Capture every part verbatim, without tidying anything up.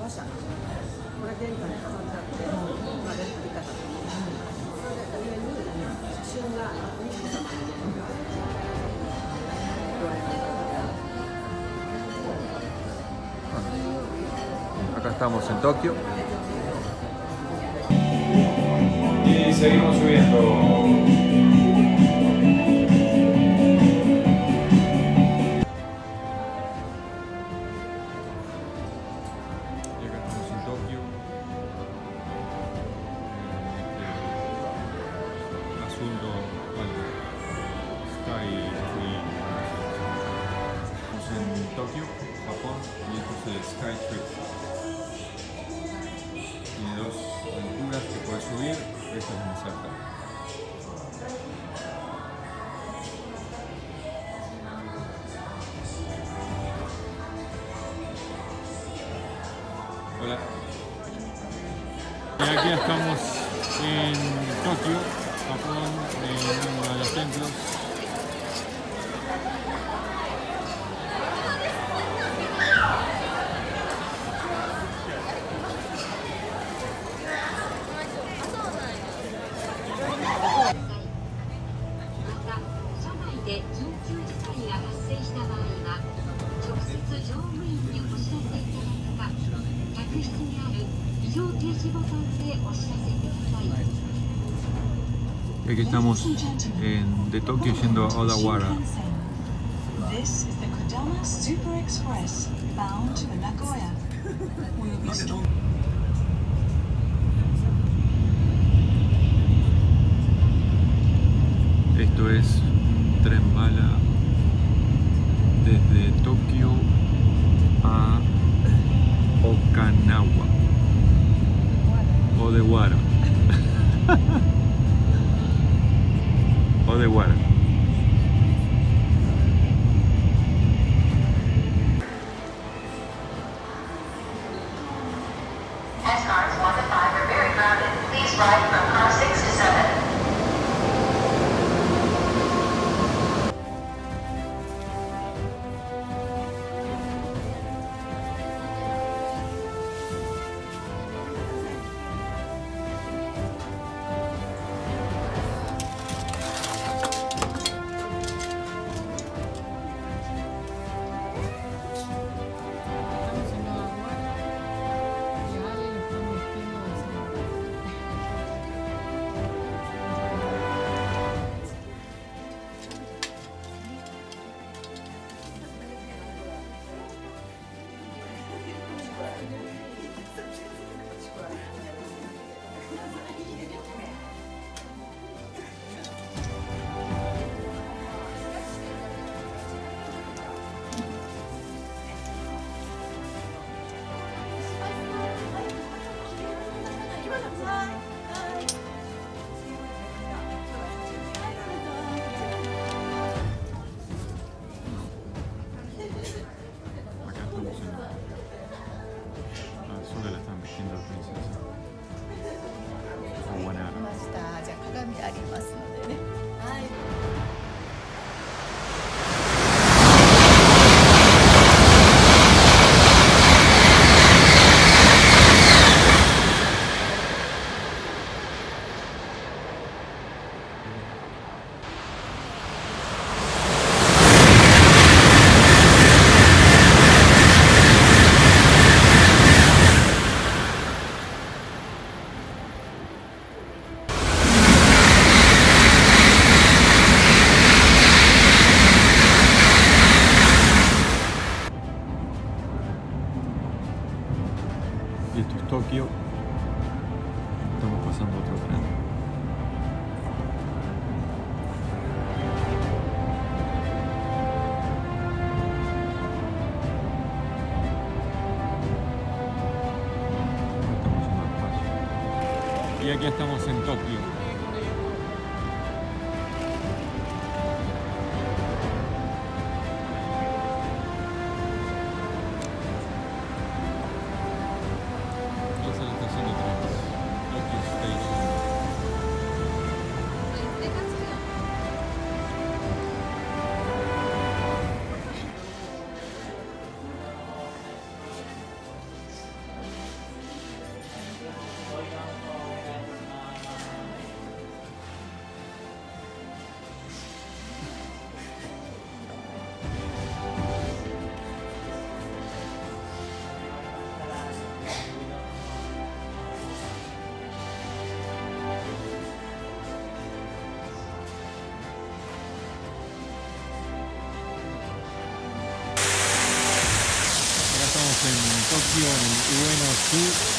車、これ玄関に飾ってあって、まあ、レプリカだと思う。それで上に写真が美智子さまのものがどれか。 Acá estamos en Tokio. Y seguimos subiendo. Tokio, Japón, y esto es el Skytree. Tiene dos alturas que puedes subir, esta es más alta. Hola. Y aquí estamos en Tokio, Japón, en uno de los templos. Aquí estamos en, de Tokio yendo a Odawara. This is the Kodama Super Express bound to Nagoya. We will be stopping. Esto es un tren bala desde Tokio a Okinawa. Odawara. Odawara. As cars one to five are very crowded, please ride from car six to seven. Y esto es Tokio. Estamos pasando otro tren. Estamos yendo al paso. Y aquí estamos en Tokio. en Tokio, en el Ueno-ku.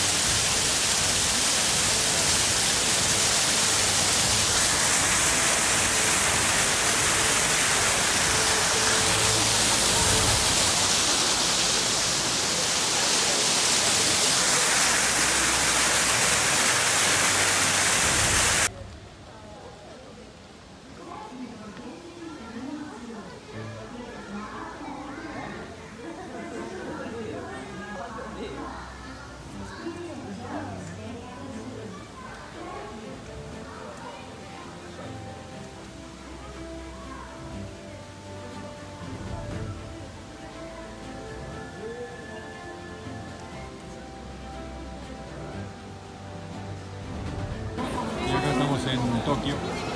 Y acá estamos en Tokio.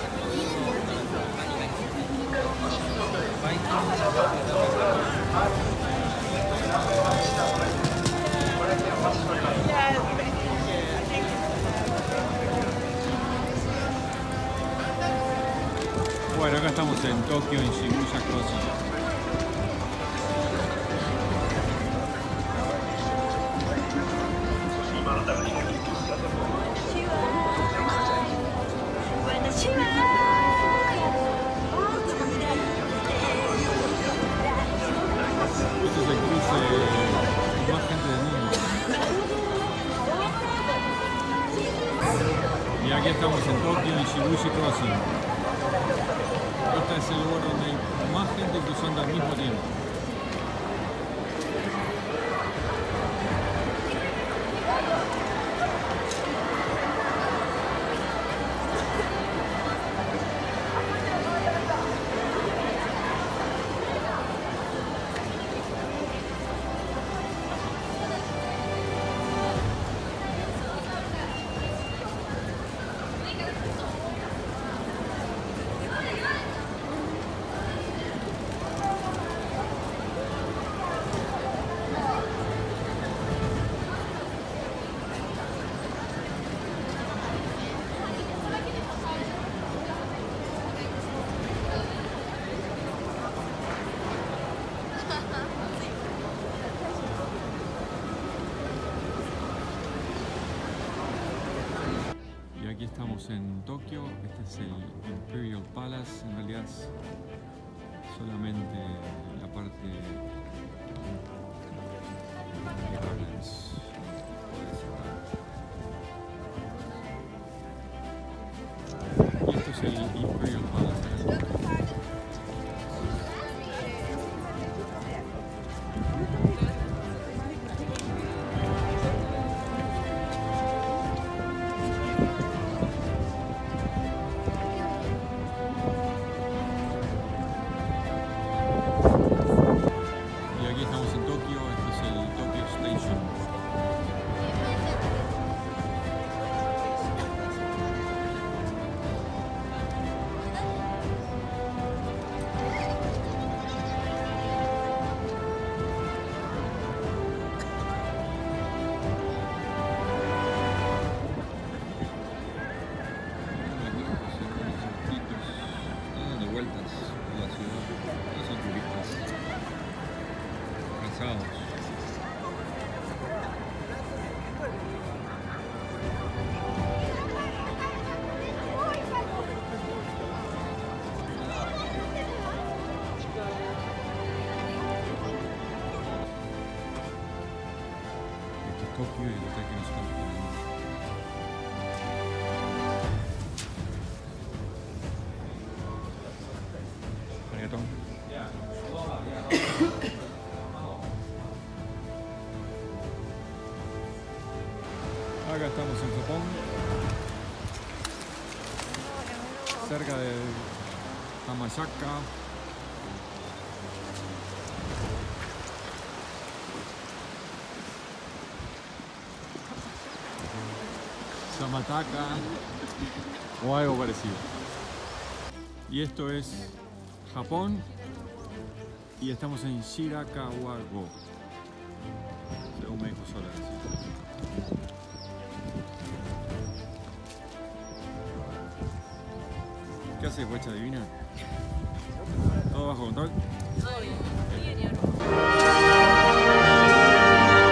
Bueno, acá estamos en Tokio, en Shibuya Crossing. Este es el cruce con más gente del mundo. Y aquí estamos en Tokio, en Shibuya Crossing. Este es el lugar donde hay más gente cruzando al mismo tiempo. Aquí estamos en Tokio, este es el Imperial Palace, en realidad es solamente la parte de Gardens. Y esto es el Imperial Palace. Tokio y el hotel que nos estamos quedando. Arigato. Acá estamos en Japón, cerca de Hamashaka. Samataka o algo parecido. Y esto es Japón y estamos en Shirakawa-go, según me dijo Sola. ¿Qué haces, huecha divina? ¿Todo bajo control? Todo bien.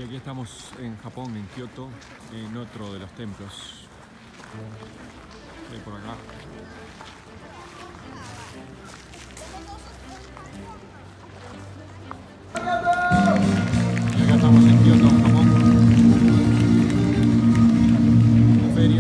Y aquí estamos en Japón, en Kioto, en otro de los templos. Ven por acá. Y acá estamos en Kioto, Japón. La feria.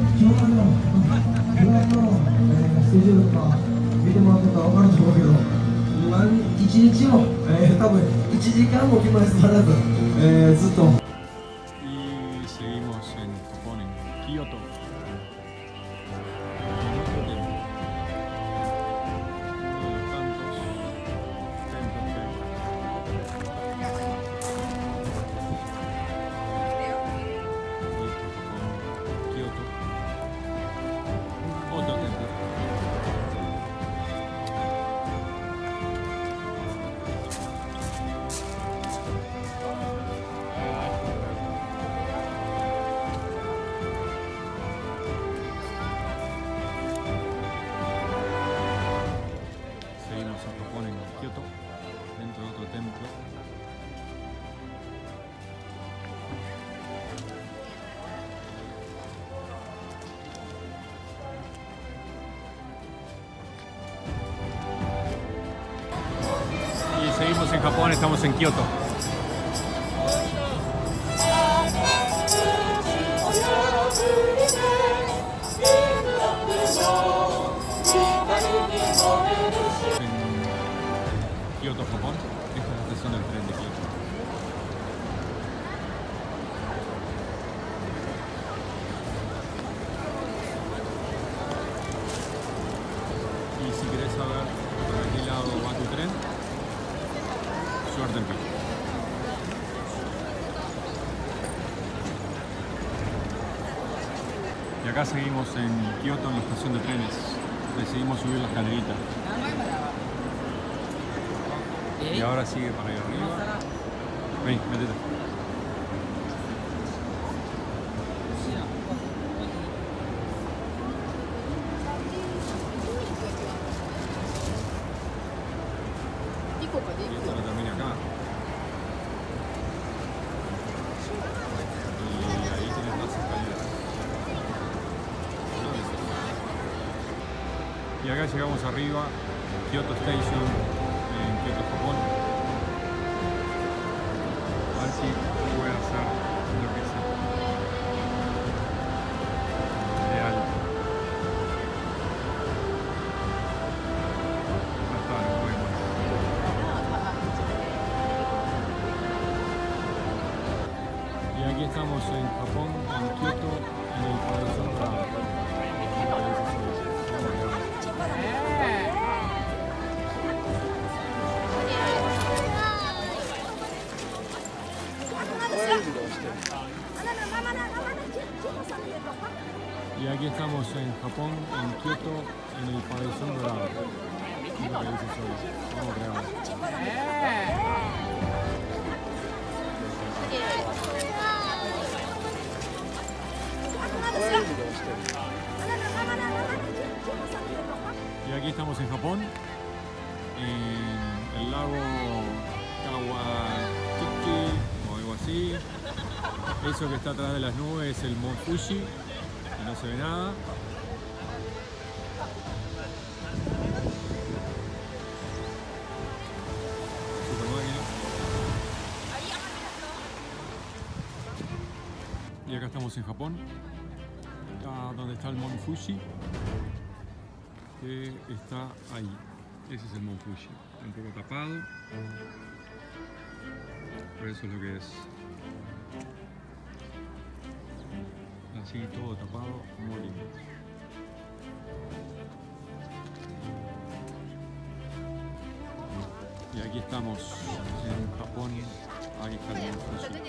スケジュールとか見てもらったら分かると思うけど、いちにちも、えー、多分いちじかんも決まり座らず、えー、ずっと。 Y seguimos en Japón, en Kioto. En otro templo. Uno de los tantos templos que hay. Japón, Kioto. Otro templo. Seguimos en Japón, en Kioto, dentro de otro templo. Y seguimos en Japón, estamos en Kioto. En Kioto, Japón. Esta es la estación del tren de Kioto. Y si querés saber por qué lado va tu tren, suerte en ti. Y acá seguimos en Kioto, en la estación de trenes. Decidimos subir la escalerita. Y ahora sigue para allá arriba. Vení, métete. Y esto lo termina acá. Y ahí tienes las escaleras. Y acá llegamos arriba, Kyoto Station, en Kyoto, Japón. A ver si voy a hacer lo que sea. De alto. Ya está, no voy más. Y aquí estamos en Japón, en Kyoto, en el pabellón dorado. Y aquí estamos en Japón, en Kioto, en el pabellón dorado. Es lo que dice solo. Vamos creado. Y aquí estamos en Japón, en el lago Kawakiki o algo así. Eso que está atrás de las nubes es el Mount Fuji, y no se ve nada. Super máquina. Y acá estamos en Japón, acá donde está el Mount Fuji, que está ahí. Ese es el Mount Fuji, un poco tapado, pero eso es lo que es. Así todo tapado, muy lindo. Y aquí estamos en Japón, ahí está el Mount Fuji.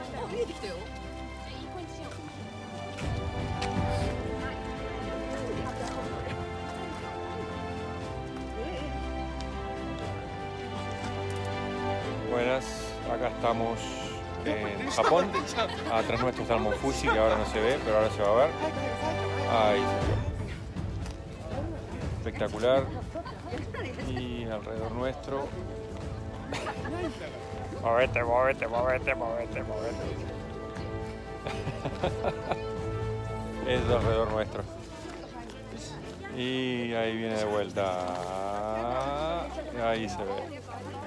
見えてきたよ。 Buenas, acá estamos en Japón. Atrás nuestro está el Mount Fuji, que ahora no se ve, pero ahora se va a ver. Ahí se ve. Espectacular. Y alrededor nuestro. Movete, movete, movete, movete, movete. Es alrededor nuestro. Y ahí viene de vuelta. Ahí se ve.